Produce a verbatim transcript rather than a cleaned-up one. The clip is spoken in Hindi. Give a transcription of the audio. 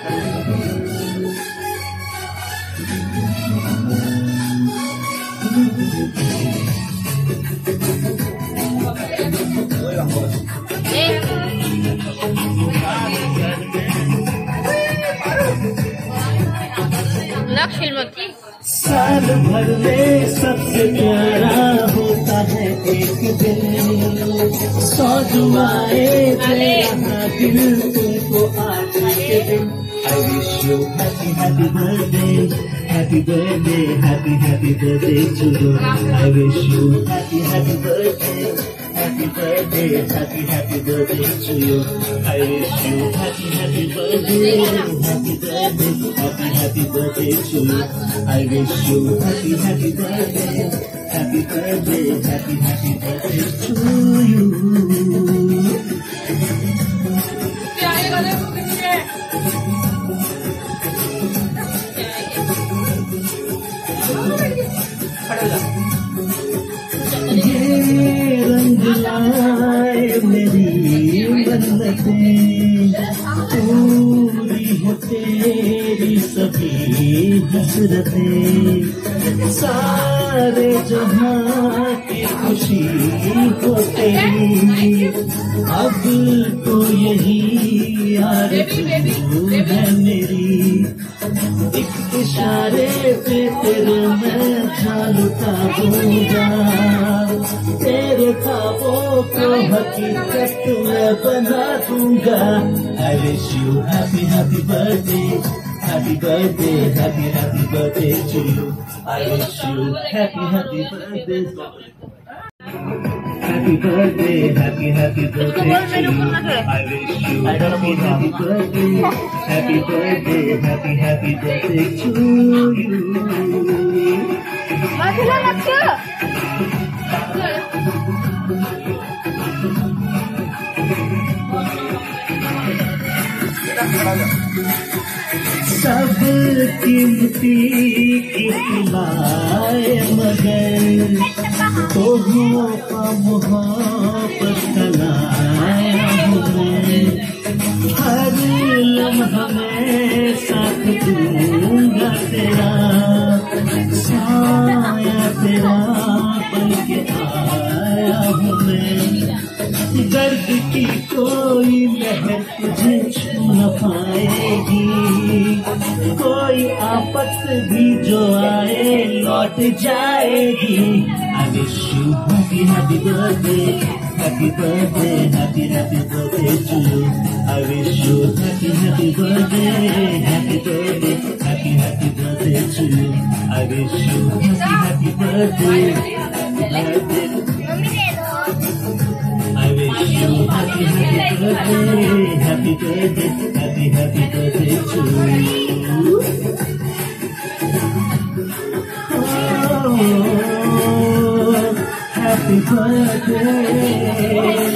साल भर में सबसे प्यारा होता है एक दिन, सौ दुआएं तेरा दिल तुमको आज के दिन। I wish you happy happy birthday, happy birthday, happy happy birthday to you. I wish you happy happy birthday, happy birthday, happy happy birthday to you. I wish you happy happy birthday, happy birthday, happy happy birthday to you. I wish you happy happy birthday, happy birthday, happy happy birthday to you. ये रंग लाए मेरी मन्नतें, पूरी हो तेरी सभी हसरतें, सारे जहां की खुशी हो तेरी, अब तो यही आरज़ू है मेरी। एक इशारे पे तेरे मैं जान उतारूंगा, तेरे ख्वाबों को हकीकत में बना दूंगा। I wish you happy happy birthday, happy birthday, happy happy birthday to you. I wish you happy happy birthday, happy birthday, happy happy birthday to you. I wish you happy happy birthday, happy birthday, happy happy birthday to you. सब कीमती की खिलाए मगर तो हो मोहब्बत कलाया हूँ मैं, हर लम्हा में साथ दूंगा तेरा, साया तेरा बन के आया हूँ मैं। दर्द की कोई लहर तुझे छू न पाएगी, कोई आफत भी जो आए लौट जाएगी। I wish you happy happy birthday, happy birthday, happy happy birthday to you. I wish you happy happy birthday, happy birthday, happy happy birthday to you. I wish you happy happy birthday, birthday. I wish you happy happy birthday, happy birthday, happy happy birthday to you. Oh, happy birthday.